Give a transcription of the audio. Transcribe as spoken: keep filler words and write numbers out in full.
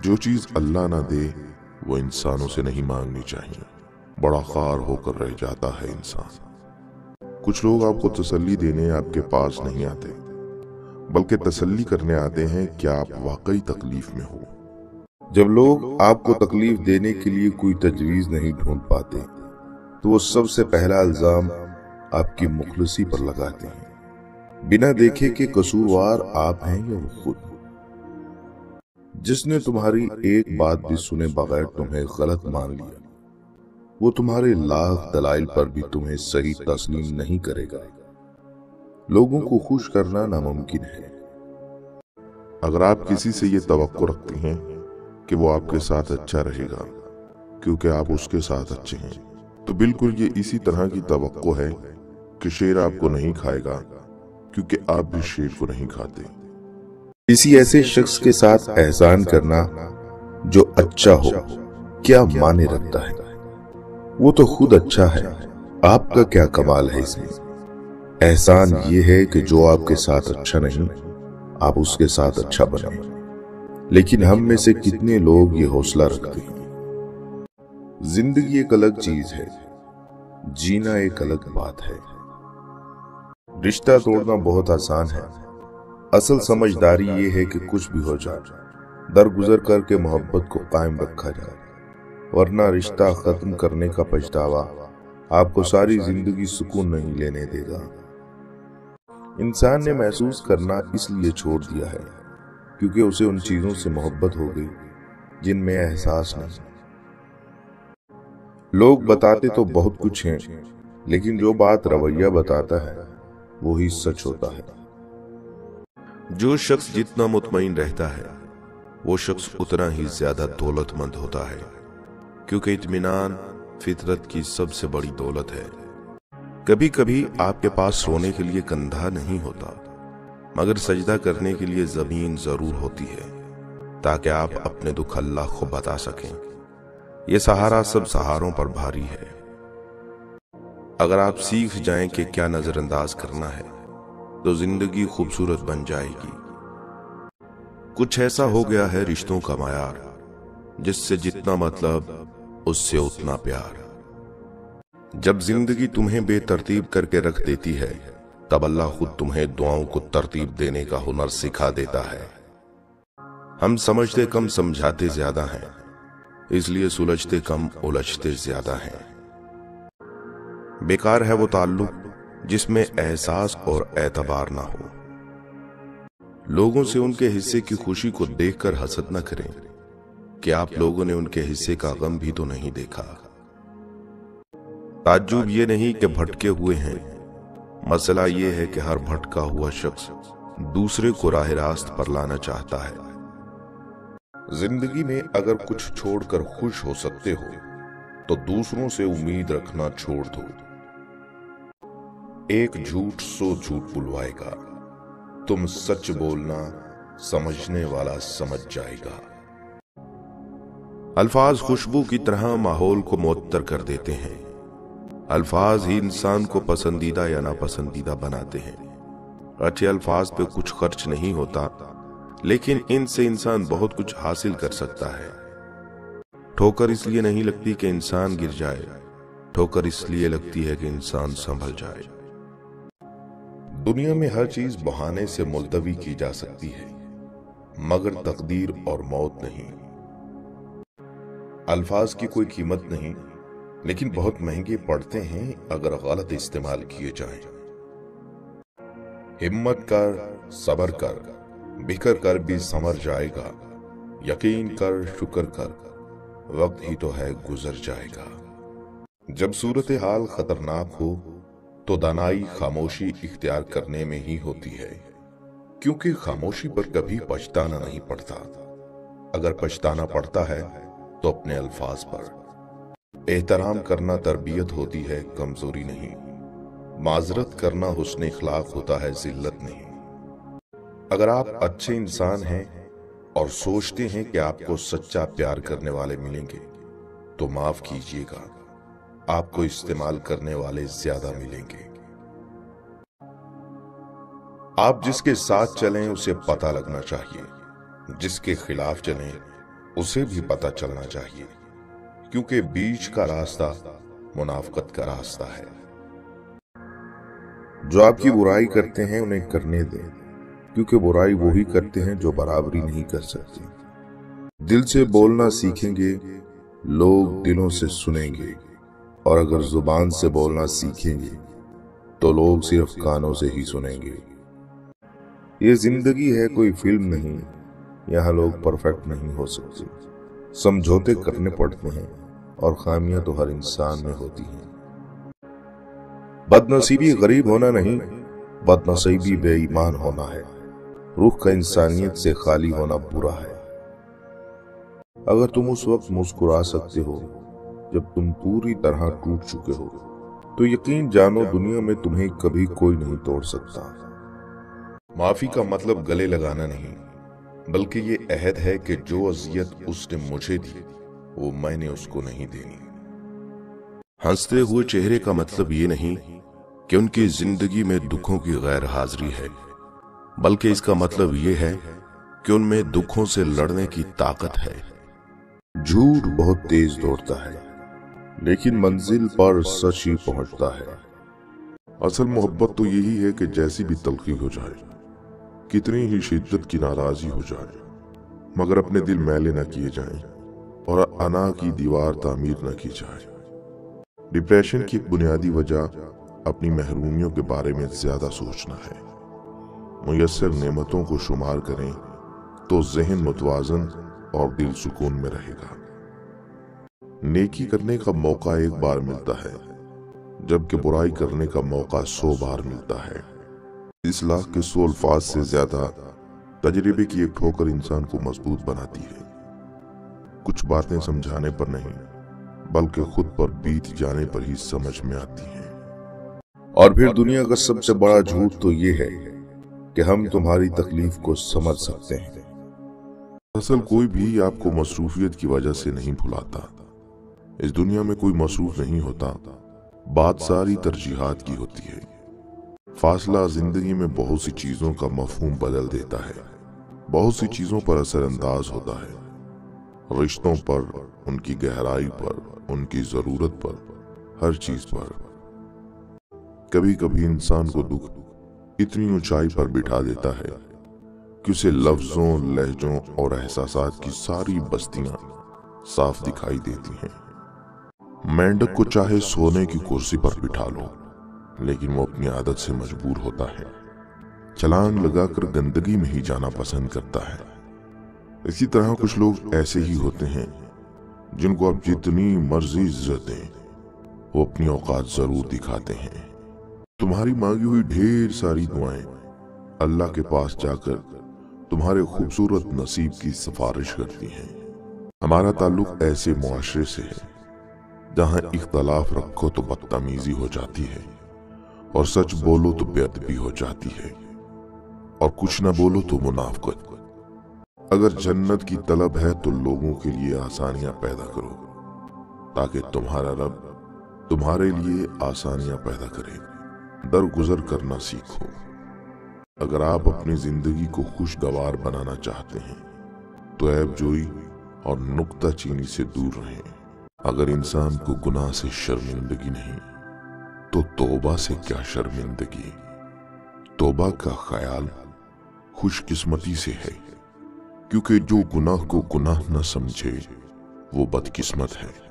जो चीज अल्लाह ना दे वो इंसानों से नहीं मांगनी चाहिए। बड़ा ख़ार होकर रह जाता है इंसान। कुछ लोग आपको तसल्ली देने आपके पास नहीं आते, बल्कि तसल्ली करने आते हैं कि आप वाकई तकलीफ में हो। जब लोग आपको तकलीफ देने के लिए कोई तजवीज नहीं ढूंढ पाते तो वो सबसे पहला इल्जाम आपकी मुखलिसी पर लगाते हैं, बिना देखे कि कसूरवार आप हैं या वो खुद। जिसने तुम्हारी एक बात भी सुने बगैर तुम्हें गलत मान लिया, वो तुम्हारे लाख दलाइल पर भी तुम्हें सही तस्लीम नहीं करेगा। लोगों को खुश करना नामुमकिन है। अगर आप किसी से ये तवक्को रखते हैं कि वो आपके साथ अच्छा रहेगा क्योंकि आप उसके साथ अच्छे हैं, तो बिल्कुल ये इसी तरह की तवक्को है कि शेर आपको नहीं खाएगा क्योंकि आप भी शेर को नहीं खाते। किसी ऐसे शख्स के साथ एहसान करना जो अच्छा हो क्या माने रखता है? वो तो खुद अच्छा है, आपका क्या कमाल है इसमें? एहसान ये है कि जो आपके साथ अच्छा नहीं, आप उसके साथ अच्छा बने। लेकिन हम में से कितने लोग ये हौसला रखते हैं? जिंदगी एक अलग चीज है, जीना एक अलग बात है। रिश्ता तोड़ना बहुत आसान है, असल समझदारी ये है कि कुछ भी हो जाए, दरगुजर करके मोहब्बत को कायम रखा जाए, वरना रिश्ता खत्म करने का पछतावा आपको सारी जिंदगी सुकून नहीं लेने देगा। इंसान ने महसूस करना इसलिए छोड़ दिया है क्योंकि उसे उन चीजों से मोहब्बत हो गई जिनमें एहसास नहीं। लोग बताते तो बहुत कुछ हैं, लेकिन जो बात रवैया बताता है वो ही सच होता है। जो शख्स जितना मुतमईन रहता है वो शख्स उतना ही ज्यादा दौलतमंद होता है, क्योंकि इत्मीनान फितरत की सबसे बड़ी दौलत है। कभी कभी आपके पास सोने के लिए कंधा नहीं होता, मगर सजदा करने के लिए जमीन जरूर होती है, ताकि आप अपने दुख अल्लाह को बता सकें। यह सहारा सब सहारों पर भारी है। अगर आप सीख जाएं कि क्या नजरअंदाज करना है तो जिंदगी खूबसूरत बन जाएगी। कुछ ऐसा हो गया है रिश्तों का मयार, जिससे जितना मतलब उससे उतना प्यार। जब जिंदगी तुम्हें बेतरतीब करके रख देती है, तब अल्लाह खुद तुम्हें दुआओं को तरतीब देने का हुनर सिखा देता है। हम समझते कम समझाते ज्यादा हैं, इसलिए सुलझते कम उलझते ज्यादा हैं। बेकार है वो ताल्लुक जिसमें एहसास और एतबार ना हो। लोगों से उनके हिस्से की खुशी को देखकर हसद न करें कि आप लोगों ने उनके हिस्से का गम भी तो नहीं देखा। ताज्जुब ये नहीं कि भटके हुए हैं, मसला ये है कि हर भटका हुआ शख्स दूसरे को राह रास्त पर लाना चाहता है। जिंदगी में अगर कुछ छोड़कर खुश हो सकते हो तो दूसरों से उम्मीद रखना छोड़ दो। एक झूठ सौ झूठ बुलवाएगा, तुम सच बोलना समझने वाला समझ जाएगा। अल्फाज खुशबू की तरह माहौल को मुअत्तर कर देते हैं। अल्फाज ही इंसान को पसंदीदा या नापसंदीदा बनाते हैं। अच्छे अल्फाज पे कुछ खर्च नहीं होता, लेकिन इनसे इंसान बहुत कुछ हासिल कर सकता है। ठोकर इसलिए नहीं लगती कि इंसान गिर जाए, ठोकर इसलिए लगती है कि इंसान संभल जाए। दुनिया में हर चीज बहाने से मुलतवी की जा सकती है, मगर तकदीर और मौत नहीं। अल्फाज की कोई कीमत नहीं, लेकिन बहुत महंगे पड़ते हैं अगर गलत इस्तेमाल किए जाएं। हिम्मत कर, सब्र कर, बिखर कर भी संवर जाएगा। यकीन कर, शुक्र कर, वक्त ही तो है गुजर जाएगा। जब सूरत हाल खतरनाक हो तो दानाई खामोशी इख्तियार करने में ही होती है, क्योंकि खामोशी पर कभी पछताना नहीं पड़ता। अगर पछताना पड़ता है तो अपने अल्फाज पर। एहतराम करना तरबियत होती है, कमजोरी नहीं। माजरत करना हुस्न इखलाक होता है, जिल्लत नहीं। अगर आप अच्छे इंसान हैं और सोचते हैं कि आपको सच्चा प्यार करने वाले मिलेंगे, तो माफ कीजिएगा, आपको इस्तेमाल करने वाले ज्यादा मिलेंगे। आप जिसके साथ चलें उसे पता लगना चाहिए, जिसके खिलाफ चलें उसे भी पता चलना चाहिए, क्योंकि बीच का रास्ता मुनाफकत का रास्ता है। जो आपकी बुराई करते हैं उन्हें करने दें, क्योंकि बुराई वो ही करते हैं जो बराबरी नहीं कर सकते। दिल से बोलना सीखेंगे, लोग दिलों से सुनेंगे, और अगर जुबान से बोलना सीखेंगे तो लोग सिर्फ कानों से ही सुनेंगे। ये जिंदगी है, कोई फिल्म नहीं। यहाँ लोग परफेक्ट नहीं हो सकते, समझौते करने पड़ते हैं, और खामियां तो हर इंसान में होती हैं। बदनसीबी गरीब होना नहीं, बदनसीबी बेईमान होना है। रूह का इंसानियत से खाली होना बुरा है। अगर तुम उस वक्त मुस्कुरा सकते हो जब तुम पूरी तरह टूट चुके हो, तो यकीन जानो दुनिया में तुम्हें कभी कोई नहीं तोड़ सकता। माफी का मतलब गले लगाना नहीं, बल्कि ये अहद है कि जो अजियत उसने मुझे दी वो मैंने उसको नहीं देनी। हंसते हुए चेहरे का मतलब ये नहीं कि उनकी जिंदगी में दुखों की गैर हाजिरी है, बल्कि इसका मतलब ये है कि उनमें दुखों से लड़ने की ताकत है। झूठ बहुत तेज दौड़ता है, लेकिन मंजिल पर सच ही पहुंचता है। असल मोहब्बत तो यही है कि जैसी भी तलखी हो जाए, कितनी ही शिद्दत की नाराजगी हो जाए, मगर अपने दिल मैले न किए जाएं और अना की दीवार तामीर न की जाए। डिप्रेशन की एक बुनियादी वजह अपनी महरूमियों के बारे में ज्यादा सोचना है। मुयस्सर नेमतों को शुमार करें तो जहन मुतवाजन और दिल सुकून में रहेगा। नेकी करने का मौका एक बार मिलता है, जबकि बुराई करने का मौका सौ बार मिलता है। इस लाख के सौ अल्फाज से ज्यादा तजर्बे की एक ठोकर इंसान को मजबूत बनाती है। कुछ बातें समझाने पर नहीं, बल्कि खुद पर बीत जाने पर ही समझ में आती हैं। और फिर दुनिया का सबसे बड़ा झूठ तो ये है कि हम तुम्हारी तकलीफ को समझ सकते हैं। असल कोई भी आपको मसरूफियत की वजह से नहीं भुलाता। इस दुनिया में कोई मसरूफ नहीं होता, बात सारी तरजीहात की होती है। फासला जिंदगी में बहुत सी चीजों का मफहूम बदल देता है, बहुत सी चीजों पर असरअंदाज होता है। रिश्तों पर, उनकी गहराई पर, उनकी जरूरत पर, हर चीज पर। कभी कभी इंसान को दुख इतनी ऊंचाई पर बिठा देता है कि उसे लफ्जों, लहजों और एहसासात की सारी बस्तियां साफ दिखाई देती हैं। मेंढक को चाहे सोने की कुर्सी पर बिठा लो, लेकिन वो अपनी आदत से मजबूर होता है। छलांग लगाकर गंदगी में ही जाना पसंद करता है। इसी तरह कुछ लोग ऐसे ही होते हैं जिनको आप जितनी मर्जी इज्जत दें, वो अपनी औकात जरूर दिखाते हैं। तुम्हारी मांगी हुई ढेर सारी दुआएं अल्लाह के पास जाकर तुम्हारे खूबसूरत नसीब की सिफारिश करती हैं। हमारा ताल्लुक ऐसे मुआशरे से है जहां इख्तलाफ रखो तो बदतमीजी हो जाती है, और सच बोलो तो बेअदबी हो जाती है, और कुछ ना बोलो तो मुनाफकत। अगर जन्नत की तलब है तो लोगों के लिए आसानियां पैदा करो, ताकि तुम्हारा रब तुम्हारे लिए आसानियां पैदा करे। दरगुजर करना सीखो। अगर आप अपनी जिंदगी को खुशगवार बनाना चाहते हैं तो ऐबजोई और नुक्ताचीनी से दूर रहें। अगर इंसान को गुनाह से शर्मिंदगी नहीं तो तौबा से क्या शर्मिंदगी। तौबा का ख्याल खुशकिस्मती से है, क्योंकि जो गुनाह को गुनाह न समझे वो बदकिस्मत है।